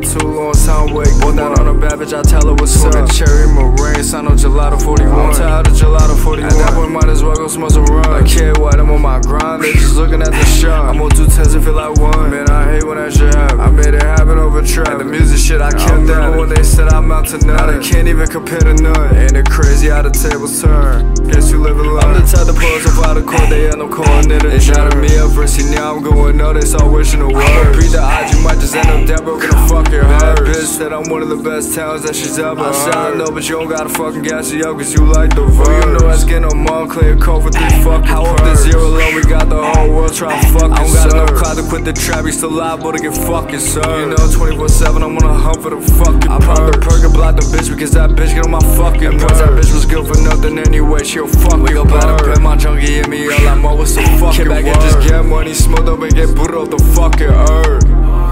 too long, sound wake. Bought that on a bad bitch, I tell her what's up. Cherry meringue, sign on gelato 41. I'm tired of gelato 41. At that point, might as well go smoke some rum. Like kid, what? I'm on my grind, they just looking at the shot. I'm on 2 10s and feel like one. Man, I hate when that shit happen. I made it happen over trap. And the music shit, I killed that. When they said I'm out to none, now they can't even compare to none. Ain't it crazy how the tables turn? Guess you live alone. I'm the type to pose up out of court, they end up calling it a they shouted me up first, see now I'm going no, they start wishing the world. Beat the odds, you might just end up dead, broken the fucking heart. That bitch said I'm one of the best towns that she's ever heard. I said I know, but you don't gotta fucking gas it up, cause you like the verse. You know that's getting a Montclair coat for 3 fucking How up the 0 low, we got the whole world trying to fucking I don't got enough clout to quit the trap, you still liable to get fucking served. You know 24/7, I'm on a hunt for the fucking I pop the perk and block the bitch because that bitch get on my fucking nerves. That bitch was good for nothing anyway, she'll fucking wake up out of bed, my junkie hit me up like Mo, what's the fucking word? Back and just get money, smoke up and get booted off the fucking earth.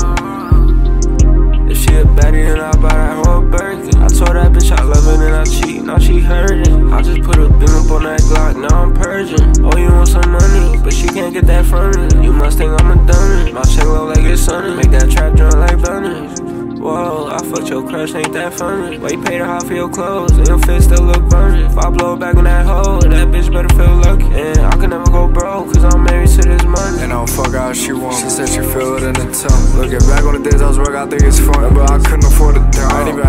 If she a baddie, then I buy that whole birthday. I told that bitch I love her, then I cheat, now she heard it. I just put a beam up on that Glock, now I'm purging. Oh, you want some money, but she can't get that from me. You must think I'm a dummy. My check low like it's sunny, make that trap drunk like bunnies. Whoa, I fucked your crush, ain't that funny? Why you paid her high for your clothes, and your fit still look burning. If I blow back on that hole, that bitch better feel lucky. And I can never go broke, cause I'm married to this money. And I don't fuck how she want, she said she feel it in the tongue. Looking back on the days I was working, I think it's funny, but I couldn't afford a dime. I ain't even